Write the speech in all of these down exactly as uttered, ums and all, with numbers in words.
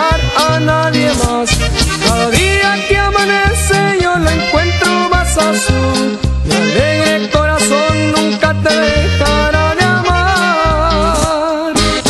amar a nadie más. Cada día que amanece yo la encuentro más azul. Mi alegre corazón nunca te dejará de amar.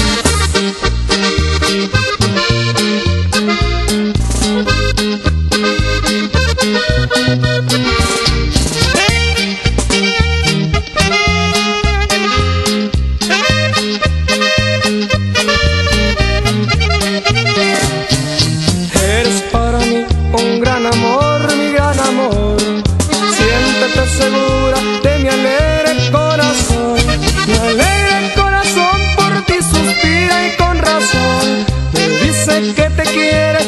Eres para mí un gran amor, mi gran amor. Siéntete segura de mi alegre corazón. Mi alegre corazón por ti suspira y con razón. Me dice que te quiere